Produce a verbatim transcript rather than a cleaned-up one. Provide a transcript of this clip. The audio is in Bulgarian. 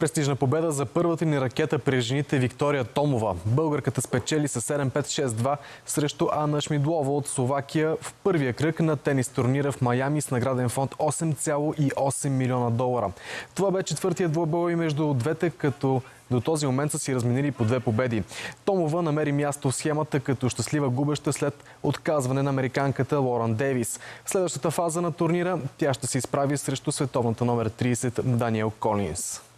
Престижна победа за първата ни ракета при жените Виктория Томова. Българката спечели с седем пет шест два срещу Анна Шмидлова от Словакия в първия кръг на тенис турнира в Майами с награден фонд осем цяло и осем милиона долара. Това бе четвъртият двубой между двете, като до този момент са си разменили по две победи. Томова намери място в схемата като щастлива губеща след отказване на американката Лоран Дейвис. В следващата фаза на турнира тя ще се изправи срещу световната номер тридесет Даниел Колинс.